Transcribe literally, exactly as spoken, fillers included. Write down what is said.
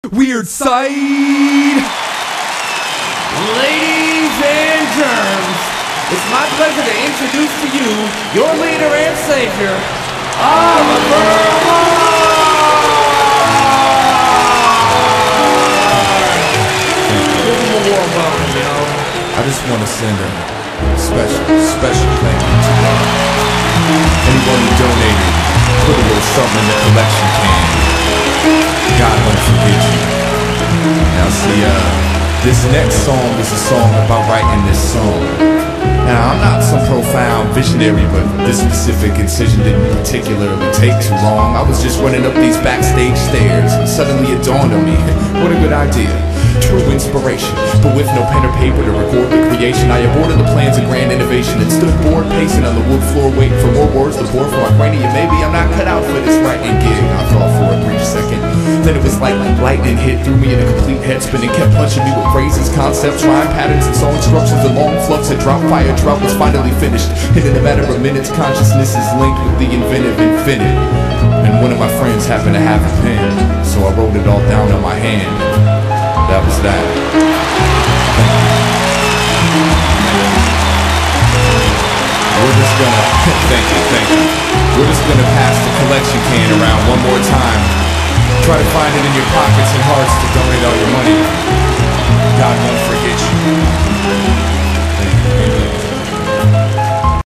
Weird Side. Ladies and germs, it's my pleasure to introduce to you your leader and savior, Oliver Ward. Give him a warm welcome, y'all. I just want to send a special, special thank you to uh, anyone who donated, put a little something in the collection can. God won't forget you. Now see, uh, this next song is a song about writing this song. Now, I'm not some profound visionary, but this specific incision didn't particularly take too long. I was just running up these backstage stairs, and suddenly it dawned on me, what a good idea. True inspiration, but with no pen or paper to record the creation, I aborted the plans of grand innovation and stood bored pacing on the wood floor waiting for more words to pour for my cranium. Maybe I'm not cut out for this writing gig, I thought for a brief second. Then it was like lightning hit through me in a complete head spin and kept punching me with phrases, concepts, rhyme patterns, and song instructions. The long flux had dropped, fire drought was finally finished, and in a matter of minutes consciousness is linked with the inventive infinite. And one of my friends happened to have a pen, so I wrote it all down on my hand. That was that. We're just gonna, thank you, thank you. We're just gonna pass the collection can around one more time. Try to find it in your pockets and hearts to donate all your money. God won't forget you.